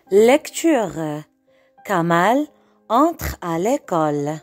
Lecture. Kamal entre à l'école.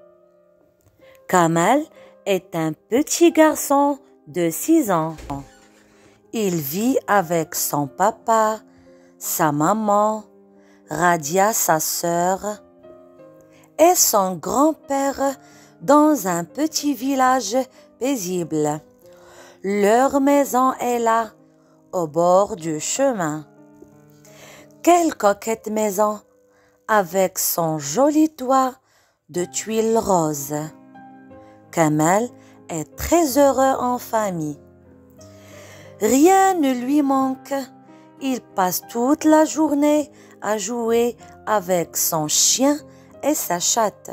Kamal est un petit garçon de 6 ans. Il vit avec son papa, sa maman, Radia, sa sœur, et son grand-père dans un petit village paisible. Leur maison est là, au bord du chemin. Quelle coquette maison, avec son joli toit de tuiles roses. Kamal est très heureux en famille. Rien ne lui manque. Il passe toute la journée à jouer avec son chien et sa chatte.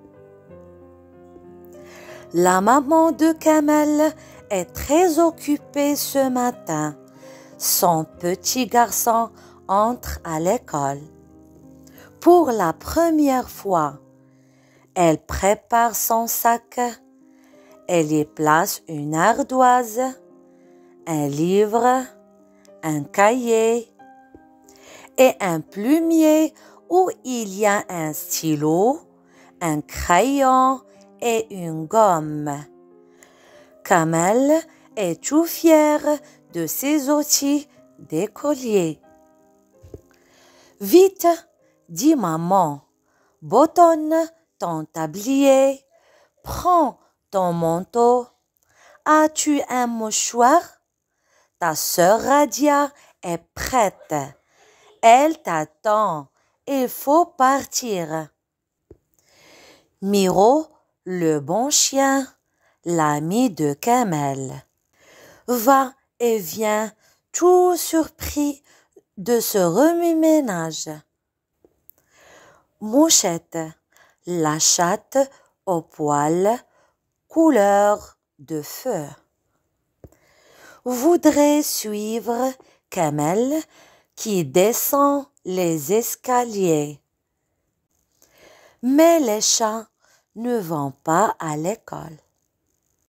La maman de Kamal est très occupée ce matin. Son petit garçon entre à l'école. Pour la première fois, elle prépare son sac. Elle y place une ardoise, un livre, un cahier et un plumier où il y a un stylo, un crayon et une gomme. Kamal est tout fier de ses outils d'écolier. Vite, dit maman, botonne ton tablier, prends ton manteau. As-tu un mouchoir? Ta sœur Radia est prête. Elle t'attend. Il faut partir. Miro, le bon chien, l'ami de Kamal, va et vient tout surpris de ce remue-ménage. Mouchette, la chatte au poil couleur de feu, voudrait suivre Kamal qui descend les escaliers. Mais les chats ne vont pas à l'école.